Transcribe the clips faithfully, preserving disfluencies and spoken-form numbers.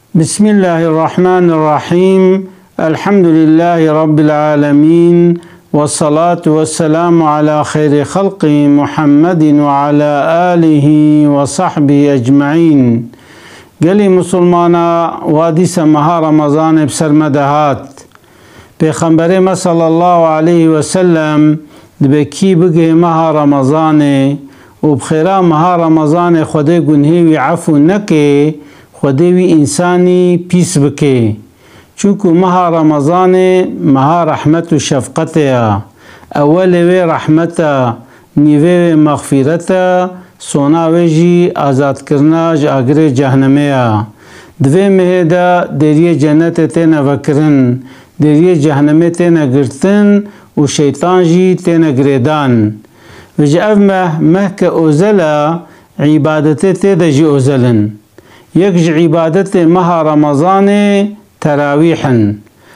بسم الله الرحمن الرحيم. الحمد لله رب العالمين، والصلاة والسلام على خير خلق محمد وعلى آله وصحبه أجمعين. قالي مسلمانا وادي سمها رمضان بسرمدهات پیغمبر ما صلى الله عليه وسلم دبكي بقي مها رمضان وبخيرا مها رمضان خده گنهي عفو نكي خداوی انسانی پیس بکه، چونکو مها رمضان مها رحمت و شفقت اول وی رحمت نیوه مغفرت سونا ویجی آزاد کرناج آگر جهنمه دوی مهدا دریه جنت تینا وکرن دریه جهنمه تینا گرتن و شیطان جی تینا گریدان و جا مه مهک اوزلا عبادت تیدا جی اوزلن. يكج عبادت مها رمضان تراويحا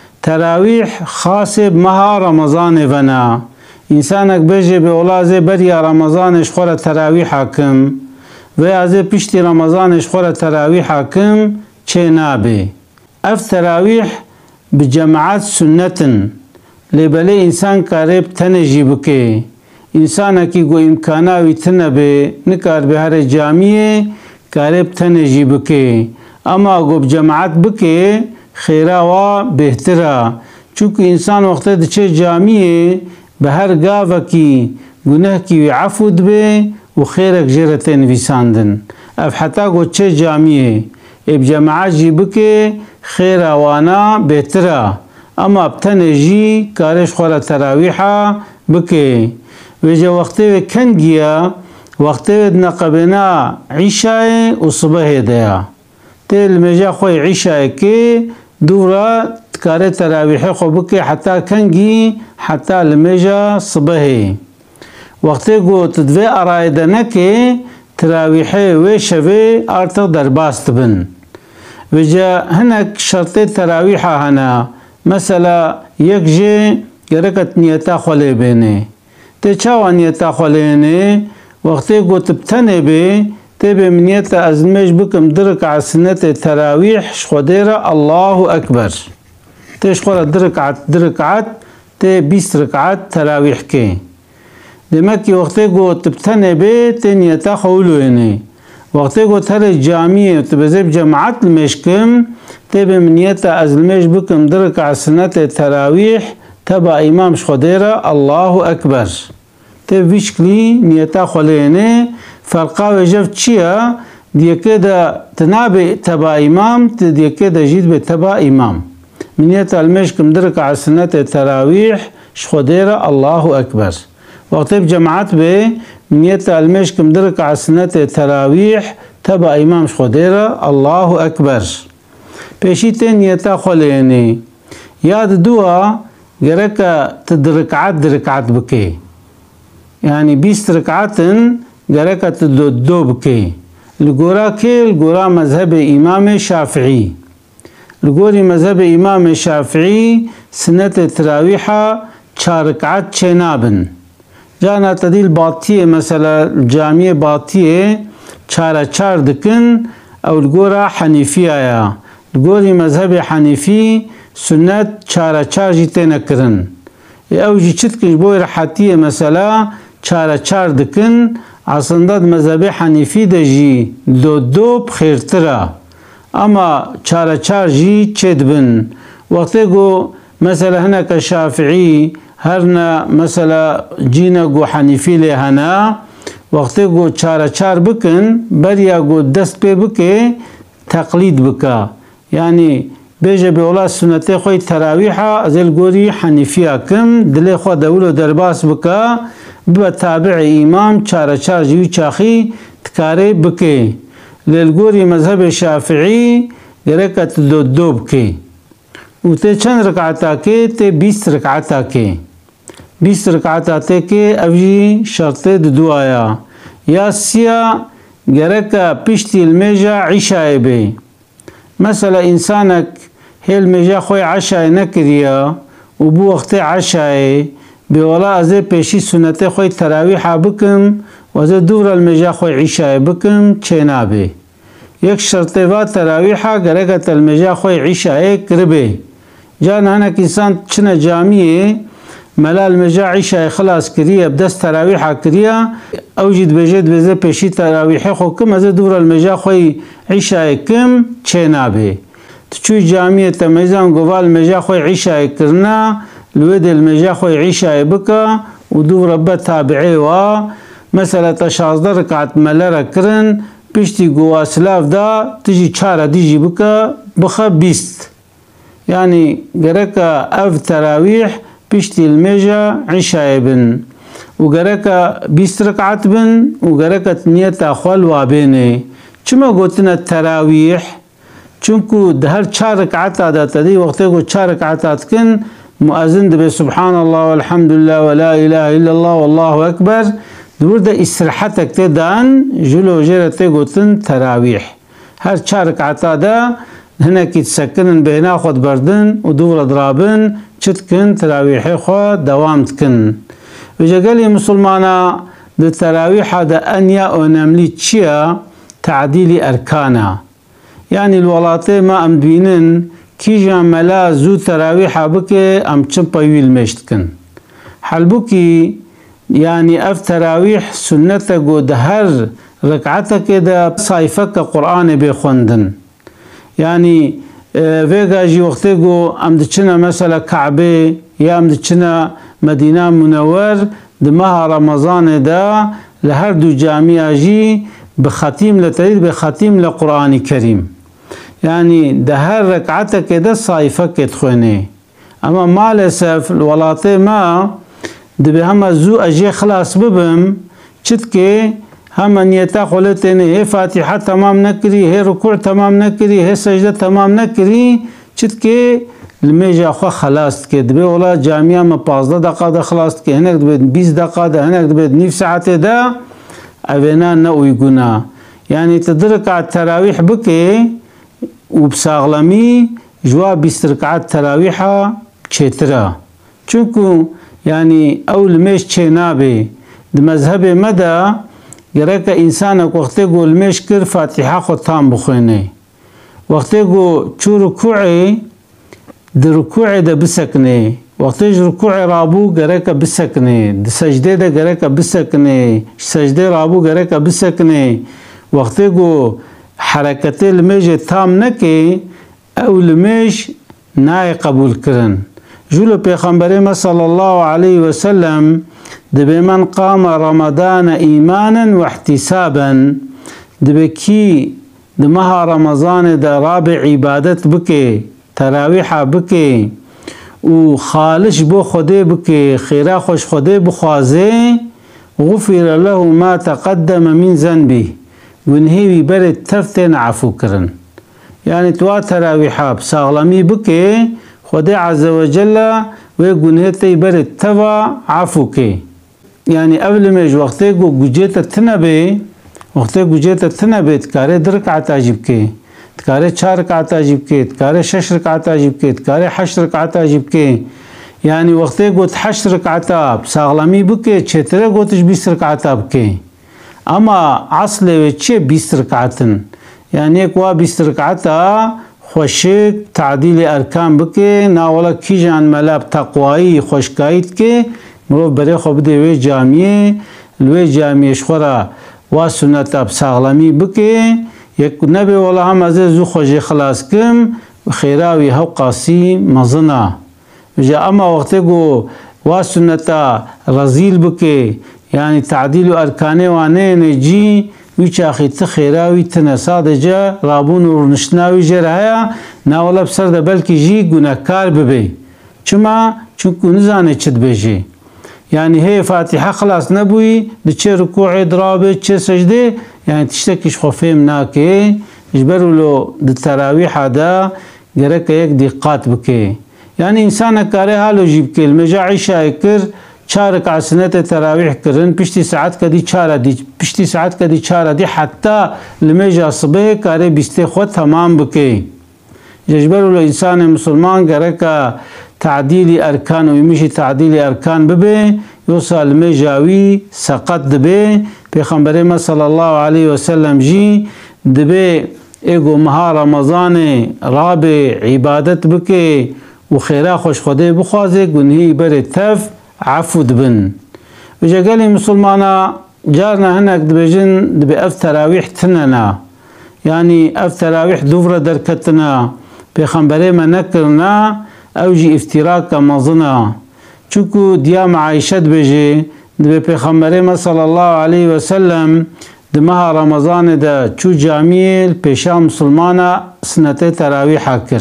تراويح خاصب مها رمضان فنا انسانك بيجي بولازي بريا رمضان اشخور تراويح حاكم ويازي بيشتي رمضان اشخور تراويح حاكم چه نابي اف تراويح بجماعات سنة لبالي انسان قارب تنجي بكي انسانكي قو امكاناوي تنبي نكار بهار جامعه قارب تنجي بكي اما قب جماعت بكي خيرا و بهترا چونك انسان وقت دچه جامعه بهر قاوة كي گناه كي عفو دبه و خيرك جرتين ويساندن اف حتى قد چه جامعه اب جماعت جي بكي خيرا وانا بهترا اما بتنجي كارش خورا تراويحا بكي ويجا وقت كنگيا وقت نقبنا عشاء و صبح دیا تل مجا خوی عشاء که دورا تکاره تراویح خو بکی حتی کنگی حتی المجا صبح وقت گو تدوی ارائده نکه تراویح و شوی ارتق درباست بن وجا هنک شرط تراویح هنا مثلا یک جه گرکت نیتا خولی بینه تی چاوا نیتا خولینه وقتی قلت بتنه بي تبي منيت أزمج بكم درك على سنة تراويح شخديرة الله أكبر تشخورة درك عت درك عت تي بيس ركعات تراويح كي دمكي وقتی قلت بتنه بي تنيتا خولو هني وقتی قلت هر الجامعة تبزيب جماعات المشكم تبي منيت أزمج بكم درك على سنة تراويح تبا إمام شخديرة الله أكبر تبيشكلي نيتا خلينه فرقا وجف چيا ديكه دا تنابي تبا امام ديكه دا جيد بتبا امام من نيتا المشكم درك على سنة التراويح شخديرة الله اكبر وقت بجماعات به من نيتا المشكم درك على سنة التراويح تبا امام شخديرة الله اكبر بيشيتين نيتا خلينه ياد دوا جركا تدركعات دركعات بكي يعني بيست ركعتن جركة الدو بكي الجورا كي الجورا مذهب إمام شافعي الجوري مذهب إمام شافعي سنة التراويحة شاركعات شنابن جانا تديل باطية مثلا الجامعة باطية شارع شار دكن أو الجورا حنيفية يا الجوري مذهب حنيفي سنة شارع شار جيتنا كرن أو جيتك بوي رحاتية مثلا چار چار دکن اصلا مذهب حنیفی دجی دو دو بخیرتره اما چار چار جی چد بن وقتی گو مثلا هناك شافعی هرنا مثلا جینا گو حنیفی لی هنا وقتی گو چار چار بکن بریا گو دست پی بکه تقلید بکا یعنی بیجه به اولا سنت خوی تراویحا از الگوری حنیفی کم دل خو دولو درباس بکا بتابع امام چار چار جيو چاخي تكاري بكي للغوري مذهب الشافعي ركعت دو دو بكي وتي چند ركعتا كي تي بيس ركعتا كي بيس ركعتا تي كي اوجي شرط دو آيا يا سيا جركا بيشتي الميجا عشاء بي مثلا انسانك هي الميجا خوي عشاء نكريا وبو وقت عشاء بولا ازي پیشی سنت خوی تراویح بکم و ازي دور المجا خوی عشاء بکم چه نابه یک شرط و تراویح گره که المجا خوی عشاء کربه جان هنک انسان چنه جامعه ملال مجا عشاء خلاص کریه بدست تراویح کریه اوجد بجد بزه پیشی تراویح خو کم از دور المجا خوی عشاء کم چه نابه تشوي جامعة تميزان قبال مجا خوي عشاء كرنا الود المجا خوي عشاء بكا ودو ربا تابعي و مثلا تشازده ركعت ملارا كرن بيشتي قوا سلاف دا تجي چارا ديجي بكا بخا بيست يعني قرأكا اف تراويح بيشتي المجا عشاء بن وقرأكا بيست ركعت بن وقرأكا تنية اخوال وابيني چما قلتنا التراويح چونکو ده هر چار رکعت آدات دی وقتی کو چار رکعت کن مؤذن دبی سبحان الله والحمد لله ولا اله الا الله والله اکبر دور ده استراحت اکتی دان جلو جرتی گوتن تراویح هر چار رکعت آدا هنه کی تسکنن بهنا خود بردن و دور درابن چت کن تراویح خود دوامت کن و جگلی مسلمانا ده تراویح ده انیا و نملی چیا تعدیل ارکانا يعني الولاطي ما ام دوينن كي جاملا زو تراويح بكي ام چم پايويل مشتكن حلبوكي يعني اف تراويح سنة قد هر ركعتك دا صايفك قرآن بيخوندن يعني فيغا جي وقتي قو ام دچنا مثلا كعبه يا ام دچنا مدينة منور دمها رمضان دا لهر دو جامعة جي بختيم لتريد بختيم لقرآن كريم يعني ده هر ركعتك كده صايفة كتخوني اما مع الاسف الولاطي ما دبي هما زو اجي خلاص ببم چتكي هما نيتا قولتني هي فاتحة تمام نكري هي ركوع تمام نكري هي سجدة تمام نكري چتكي الميجا خو خلاص كي دبي ولا جامعة ما پازده دقا ده خلاص كي هناك دبي بيس دقا ده هناك دبي نيف ساعته ده اوينا نو يقونا يعني تدرك على التراويح بكي وبساغلمي جوا بيست ركعات تراويحة چترا چونكو يعني اول ميش چه نابي ده مذهب مدى يراك انسانك وقتي قو الميش كر فاتحة خود تام بخويني وقتي قو چو ركوعي ده ركوعي ده بسكني وقتی رکوع رابو گره که بسکنه د سجده ده گره که بسکنه سجده رابو گره که بسکنه وقتی گو حرکت لمیج تام نکه او لمیج نای قبول کرن جلو پیغمبر ما صلی الله علیه وسلم دبی من قام رمضان ایمانا واحتسابا دبی کی دمها رمضان ده رابع عبادت بکه تراویح بکه و خالش بو خوده بکه خیره خوش خوده بخوازه غفر له ما تقدم من ذنبه گنهی برد تفتن عفو کرن يعني توا تراویحا بساغلمی بکه خوده عز وجل و گنهی برد توا عفو که يعني قبل ميج وقتی گو گجیت تنبه وقتی گجیت تنبه تکاره درک عتاجب که تكاري چار ركعات اجيب كي تكاري شش ركعات اجيب كي تكاري حش ركعات اجيب كي يعني وقتي قلت حش ركعات بساغلامي بكي چتره قلتش بيس ركعات بكي اما عصل وچه بيس ركعاتن يعني اك وا بيس ركعات خوشك تعديل اركان بكي ناولا كي جان ملاب تقوائي خوشكايت كي مروف بري خو بده وي جامعه الوي جامعه شخورا وا سنت بساغلامي بكي یک نبی والله هم از زو خوشی خلاص کم خیراوی هاو قاسی مزنا جا اما وقتی گو وا سنتا رزیل بکه يعني تعديل ارکانه وانه نجی ویچ آخی تخیراوی تنساد جا رابون ورنشناوی جرهایا ناولا بسر ده بلکی جی گناهکار ببی چما چونکو نزانه چد بجی يعني هي فاتحة خلاص نبوي دچه ركوع درابه چه سجده يعني تشتكيش خوفهم ناكي اجبروا له التراويح دا جرك يك دقات بكي يعني انسان كاره حالو جيب كي المجا عشاء كر چارك عسنة تراويح كرن بشتي ساعات كدي چارة دي بشتي ساعات كدي چارة دي حتى المجا صبح كاره بيستي خود تمام بكي اجبروا له انسان مسلمان جرك تعديل أركان ويمشي تعديل أركان ببي يوصل مجاوي سقط دبي بيخمبر ما صلى الله عليه وسلم جي دبي ایگو مها رمضان رابع عبادت بکه و خیره خوش خوده بخوازه گنهی بر تف عفو دبن. و جگلی مسلمانا جارنا هنک دبجن دبی اف تراویح تننا، یعنی اف تراویح دوفر درکتنا پیغمبری ما نکرنا او جی افتراک مزنا. چونکو دیا معایشت بجه دبی پیغمبری ما صلی الله علیه وسلم دمها رمضان دا چو جامعه پیشا مسلمانا سنت تراویح کر.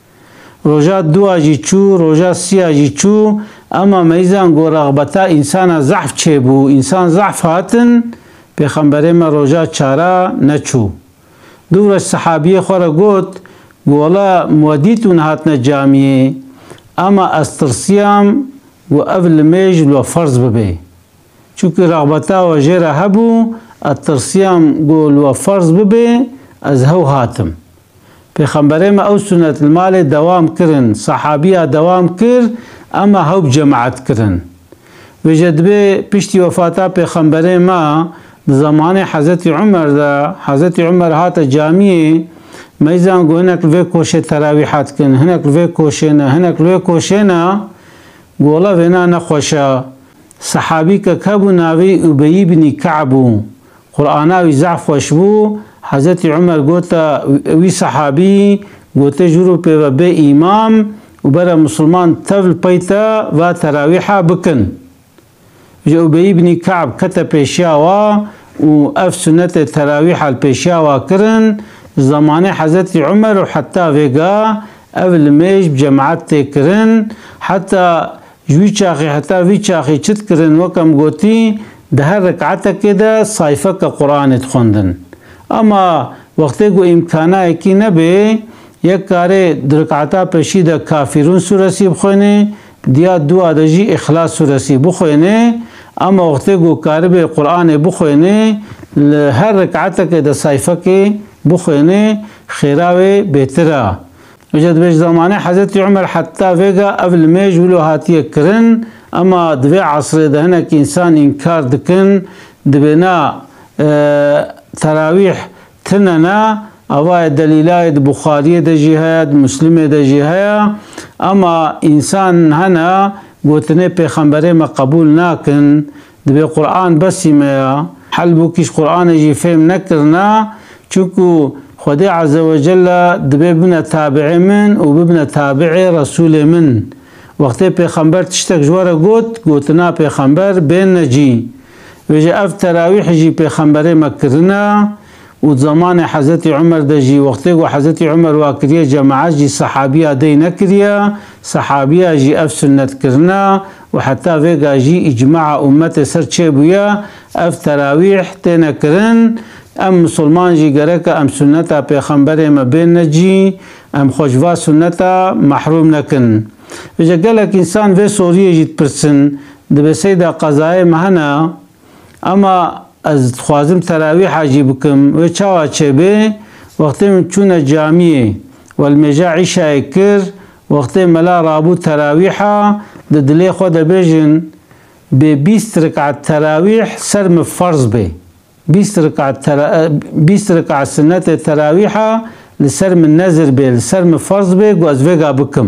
روجا دو آجی چو، روجا سی آجی چو، اما میزان گو رغبتا انسان ضعف چه بو، انسان ضعف هاتن پیغمبر ما روجا چارا نچو. دورش صحابیه خورا گوت گولا مودیتون هاتن جامعه اما استرسیام و اول میج و فرض ببه. چونکه رغبتا و جیره هبو الترسيام قول وفرض ببي از هو هاتم. پیغمبر ما او سنت المال دوام کرن، صحابیه دوام کر اما هو بجماعت کرن. وجد بي پشتی وفاتا پیغمبر ما زمان حضرت عمر دا حضرت عمر هات جامعه میزان گو هنک لوی کوشه تراویحات کن، هنک لوی کوشه نه، هنک لوی کوشه نه گولا وینا نخوشا. صحابی که کبو ناوی ابی بن کعبو قرآناوی ضعف وشبو حضرت عمر گوتا وی صحابی گوتا جورو پی و بی امام و برا مسلمان تفل پیتا و تراویحا بکن. جو ابی بن کعب کتا پیشاوا و اف سنت تراویحا الپیشاوا کرن زمان حضرت عمر و حتی ویگا اول میج بجماعت تکرن حتی جوی چاخی حتی وی چاخی چت کرن وکم گوتی ده هر رکعت کده صایفه که قرآن تخوندن. اما وقتی گو امکانه کی نبه یک کاره درکعتا پشی ده کافرون سورسی بخوینه دیا دو آدجی اخلاص سورسی بخوینه. اما وقتی گو کاره به قرآن بخوینه هر رکعت که ده صایفه که بخوینه خیراوه بهتره. وجد بيش زمانه حضرت عمر حتى ويغا اول ميج ولو هاتيه كرن اما دوي عصر ده هناك انسان انكار دكن دبنا اه تراويح تننا اواي دليلاي بخاري ده جهاد مسلم ده جهاد اما انسان هنا قوتني پیغمبر ما قبول ناكن دبي قرآن بس ما حل بوكيش قرآن يجي فهم نكرنا چونكو خدای عز وجل دبی بنا تابع من و ببنا تابع رسول من. وقتی پیغمبر تشتک جواره گوت گوتنا پیغمبر بین نجی ویجا اف تراویح جی پیغمبر مکرنا و زمان حضرت عمر دجی وقتی گو حضرت عمر واکریه جماعت جی صحابیه دی نکریه صحابیه جی اف سنت کرنا و حتی ویگا جی اجماع امت سر چه بویا اف تراویح تینا کرن. ام مسلمان جی گرک ام سنتا پیغمبر ما بین نجی ام خوشوا سنتا محروم نکن. وجا گلک انسان وی سوریه جید پرسن دبی سیدا قضای مهنا اما از خوازم تراویح حاجی بکم و چاوا چه بی وقتی من چون جامعه والمجا عشای کر وقتی ملا رابو تراویحا ددلی خود بیجن بی بیست رکعت تراویح سرم فرض بی بیست رکعت ترا... بیست رکعت سنت تراویحا لسر من نظر بی لسر من فرض بی گو از ویگا بکم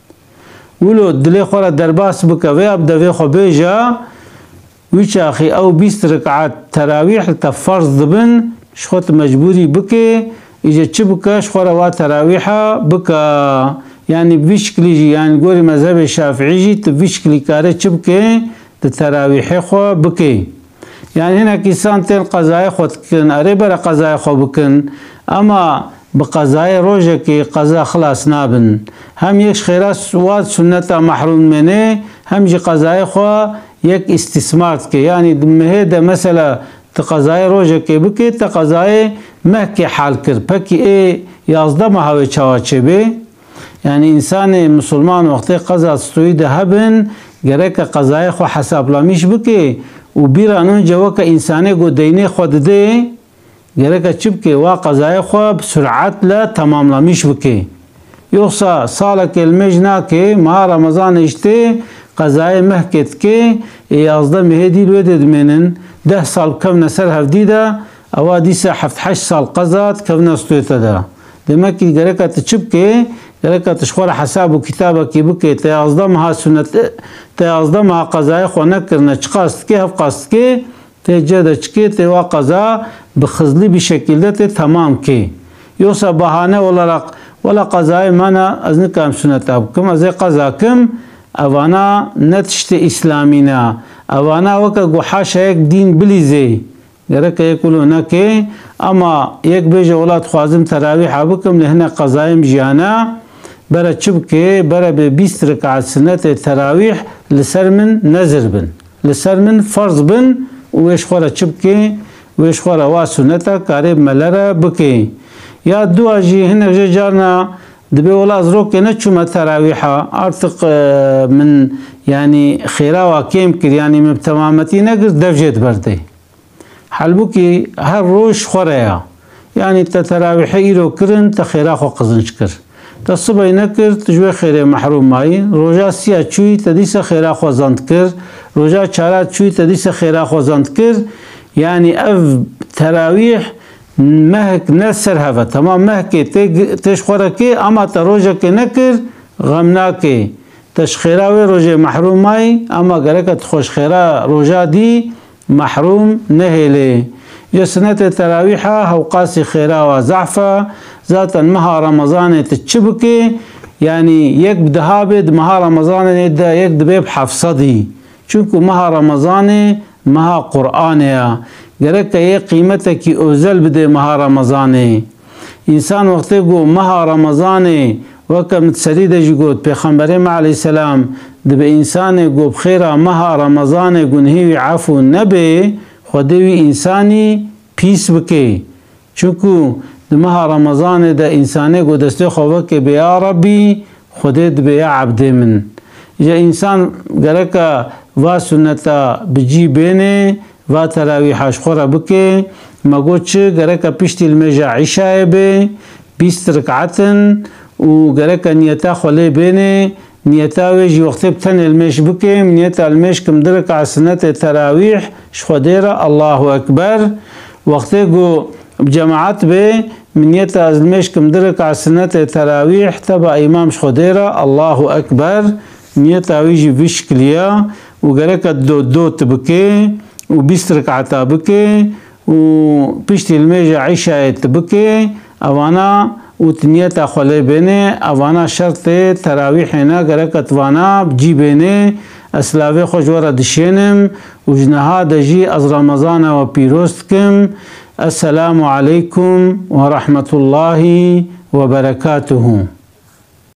ولو دلی خورا درباس بکا وی اب دوی خو بیجا ویچ آخی او بیست رکعت تراویح تا فرض دبن شخوت مجبوری بکی ایجا چه بکا شخورا وا تراویحا بکا یعنی بویشکلی جی یعنی گوری مذهب شافعی جی تو بویشکلی کاره چه بکی تا تراویح خو بکی. يعني هنا كيسان تين قضايا خود كن أريبرا قضايا خو بكن أما بقضايا روجكي قضاء خلاص نابن هم يكش خيرات واد سنة محروم منه هم جي قضايا خو يك استثمار كي يعني مهيدا مثلا تقضايا روجكي بكي تقضايا مهكي حال كر بكي ايه يازده ما هاوي چاوچه بي يعني إنسان مسلمان وقتی قضاء ستويده هبن گرک قضايا خو حساب لامیش بكي و بیرانون جوا که انسانی گو دینه خود ده گره که چی بکی وا قضای خو بسرعت لا تمام لمیش بکی یوسا سالا کلمج نا که ما رمضان اشته قضای محکت که یازده مهدی لوده دمینن ده سال کم نسر هفدی ده أو ديسا حفت حش سال قزات كفنا ستويتا دا دمكي غريكا تشبكي غريكا تشخور حساب كتابك بكي تيازدمها سنة تيازدمها قزاي خو نكرنا چقاستكي هف قاستكي تيجادا چكي تيوا قزا بخزلي بشكل ده تمام كي يوسا بهانه ولا ولا قزاي مانا ازنكام سنة بكم ازي قزاكم اوانا نتشت اسلامينا اوانا وكا قحاشا يك دين بليزي غريكا يقولوا هناك اما يك بيجا ولاد خوازم تراويح بكم لهنا قزايم جيانا برا چبكي برا ببيست ركعة سنة تراويح لسر من نزر بن لسر من فرض بن ويش خورا چبكي ويش خورا واسنة قريب ملرا بكي يا دو اجي هنا جارنا دبي ولا ازروك نتشو تراويحا ارتق من يعني خيراوا كيم كر يعني مبتمامتي نقر دفجت بردي حلبوكي هر روش خوريا يعني تتراويحي ايرو كرن تخيرا خو قزنش كر تصبي نكر تجوي خير محروم ماي روجا سيا چوي تديس خيرا خو زند كر روجا چارا چوي تديس خيرا خو زند كر يعني اف تراويح مهك نسر هذا تمام مهك تشخوركي اما تروجك نكر غمناكي تشخيراوي روجي محروم ماي اما غرك تخوش خيرا روجا دي محروم نهيلي يا سنة التراويحة هو قاسي خيرا وزعفة ذات مها رمضان تتشبكي يعني يك بدهابد مها رمضان يدا يك دبيب حفصدي شوكو مها رمضان مها قرآن گرک یه قیمت کی اوزل بده مها رمضانه انسان وقتی گو مها رمضانه وکم تسرید جگود پیغمبر ما علیه السلام دب انسان گو بخیره مها رمضانه گنهی عفو نبه خودوی انسانی پیس بکی چونکو مها رمضانه ده انسانه گو دسته خواه که بیا ربی خودت بیا عبد من جا انسان گرک و سنتا بجی بینه و تراویحش خورا بکه مگو چه گرکا پشتی المجا عشای به بیست رکعتن و گرکا نیتا خوله بینه نیتا ویجی وقتی بتن المش بکه نیتا المش کم درکا سنت تراویح شخودیره الله اکبر وقتی گو بجماعت به نیتا از المش کم درکا سنت تراویح تبا امام شخودیره الله اکبر نیتا ویجی بشکلیا و گرکا دو دو تبکه و بیست رکعتا بکه و پشت الميجا عشاء تبكي اوانا و تنيتا خلي بيني اوانا شرط تراويحنا غرقت وانا بجي بيني اسلاوي خوشورا دشينم و جنها دجي از رمضان و بيروستكم. السلام عليكم ورحمة الله وبركاته.